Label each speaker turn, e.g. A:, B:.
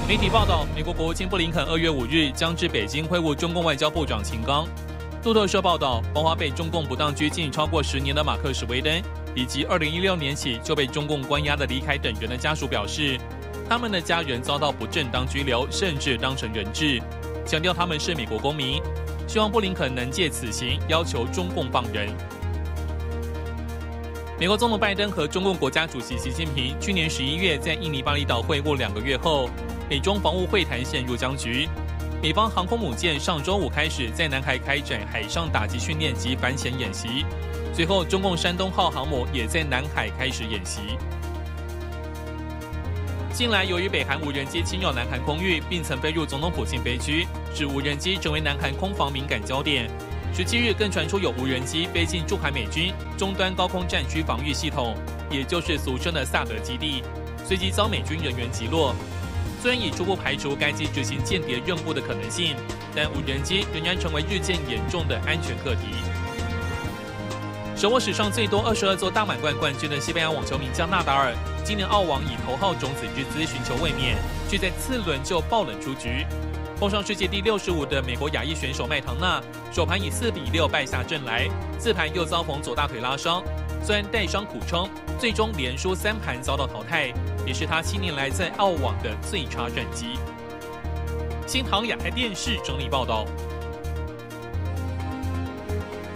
A: 媒体报道，美国国务卿布林肯2月5日将至北京会晤中共外交部长秦刚。路透社报道，包括被中共不当拘禁超过10年的马克·史威登，以及2016年起就被中共关押的李凯等人的家属表示，他们的家人遭到不正当拘留，甚至当成人质，强调他们是美国公民，希望布林肯能借此行要求中共放人。美国总统拜登和中共国家主席习近平去年11月在印尼巴厘岛会晤2个月后，美中防务会谈陷入僵局。美方航空母舰上周五开始在南海开展海上打击训练及反潜演习，随后中共山东号航母也在南海开始演习。近来，由于北韩无人机侵扰南韩空域，并曾飞入总统府近飞区，使无人机成为南韩空防敏感焦点。17日更传出有无人机飞进驻韩美军终端高空战区防御系统，也就是俗称的萨德基地，随即遭美军人员击落。虽然已初步排除该机执行间谍任务的可能性，但无人机仍然成为日渐严重的安全课题。手握史上最多22座大满贯冠军的西班牙网球名将纳达尔，今年澳网以头号种子之姿寻求卫冕，却在次轮就爆冷出局。碰上世界第65的美国亚裔选手麦唐纳，首盘以4比6败下阵来，次盘又遭逢左大腿拉伤，虽然带伤苦撑，最终连输3盘遭到淘汰，也是他7年来在澳网的最差战绩。新唐亚太电视整理报道。